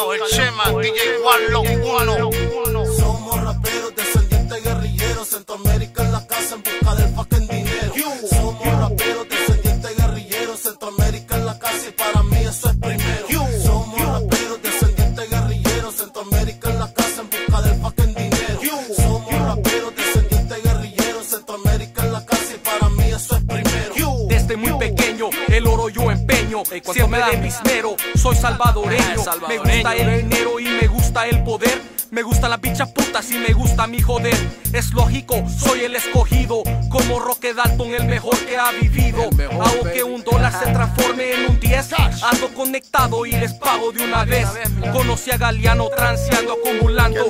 Carlos, el Chema, DJ Warlock 1. Somos raperos, descendientes guerrilleros, Centroamérica en la casa en busca del fucking dinero. Somos raperos, descendientes guerrilleros, Centroamérica en la casa y para mí eso es primero. Somos raperos, descendientes guerrilleros, Centroamérica en la casa en busca del fucking dinero. Somos raperos, descendientes guerrilleros, Centroamérica en la casa y para mí eso es primero. Desde muy pequeño el oro yo empeño, siempre de biznero, soy salvadoreño. Me gusta el dinero y me gusta el poder. Me gustan las bichas putas y me gusta mi joder. Es lógico, soy el escogido. Como Roque Dalton, el mejor que ha vivido. Hago que un dólar se transforme en un 10. Ando conectado y les pago de una vez. Conocí a Galeano transeando, acumulando.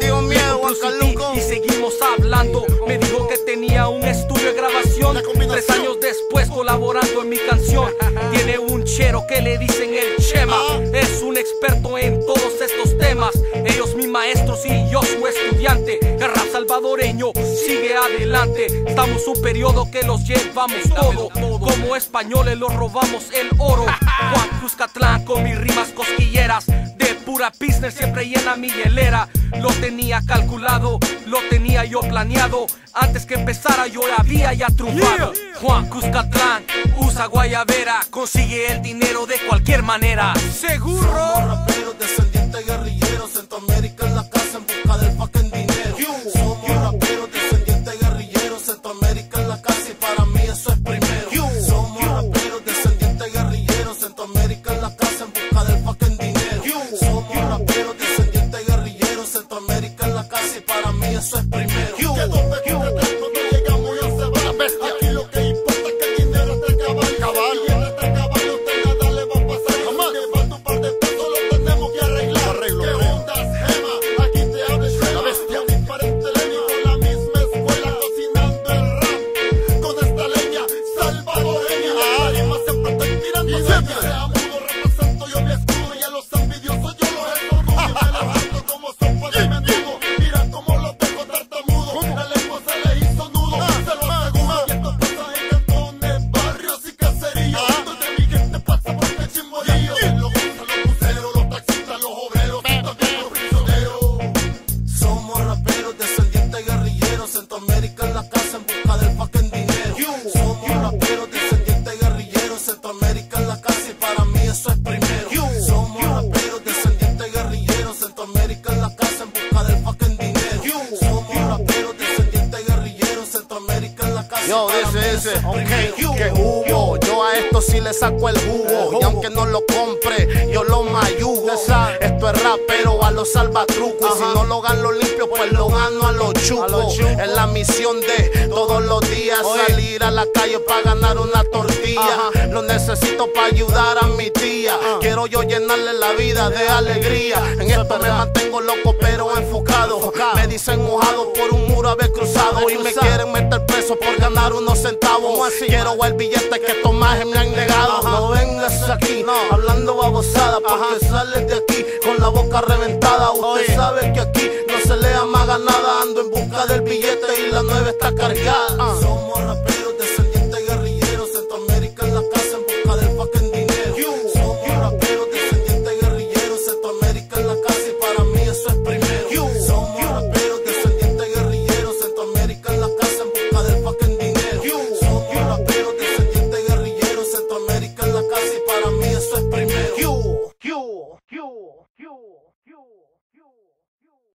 Y seguimos hablando. Me dijo que tenía un estudio de grabación. 3 años después colaborando en mi canción. Tiene un chero que le dicen el Chema. Es un experto en todos estos temas. Ellos mis maestros y yo su estudiante. El rap salvadoreño sigue adelante. Estamos un periodo que los llevamos todo. Como españoles los robamos el oro. Juan Cuscatlán con mis rimas cosquilleras. De pura business siempre llena mi hielera. Lo tenía calculado, lo tenía yo planeado. Antes que empezara yo la había ya triunfado. Juan Cuscatlán usa guayabera. Consigue el dinero de cualquier manera. Seguro. Somos raperos, descendientes guerrilleros, Centroamérica en la casa en busca del fucking dinero. Somos raperos, descendientes guerrilleros, Centroamérica en la casa y para mí eso es primero. Somos raperos, descendientes guerrilleros, Centroamérica en la casa en busca del fucking dinero. Somos raperos, descendientes guerrilleros, Centroamérica en la casa y para mí eso es primero. Que donde cuando llegamos ya se va la bestia. Aquí lo que importa es que el dinero es del caballo. Y en este caballo usted nada le va a pasar. Jamás llevando un par de pesos lo tenemos que arreglar. Que ondas, Gema, aquí te habla la bestia. Diferente leña con la misma escuela, cocinando el rap con esta leña salvadoreña. La rima siempre estoy tirando siempre. Sea mudo, represento yo mi escudo y a los envidiosos yo los estornudo. Y me levanto como sopa de mendigo. Mira cómo los dejo tartamudos. La lengua se les hizo nudo, se lo aseguro. Y esto pasa en cantones, barrios y caseríos. Donde mi gente pasa por el chimborillo. Los buceros, los taxistas, los obreros, también los prisioneros. Somos raperos, descendientes guerrilleros, Centroamérica en la casa en busca del fucking dinero. Somos raperos, descendientes guerrilleros, Centroamérica en la casa y para mí eso es primero. Somos raperos, descendientes guerrilleros, Centroamérica en la casa en busca del fucking dinero. Somos raperos, descendientes guerrilleros, Centroamérica en la casa y para mí eso es primero. Que hubo, yo a esto sí le saco el jugo. Y aunque no lo compre, yo lo mayugo. Esto es rap, pero a los salvatrucos. Y si no lo gano limpio, pues lo gano a los chucos. Es la misión de todos los días salir a la calle para ganar una tortilla. Lo necesito para ayudar a mi tía. Quiero yo llenarle la vida de alegría. En esto me mantengo loco pero enfocado. Me dicen mojado por un muro haber cruzado. Y me quieren meter preso por ganar unos centavos. Quiero el billete que Tomás me han negado. No vengas aquí hablando babosada porque sales de aquí con la boca reventada. Usted sabe que aquí no se le amaga nada. Ando en busca del billete y la 9 está cargada. Somos raperos.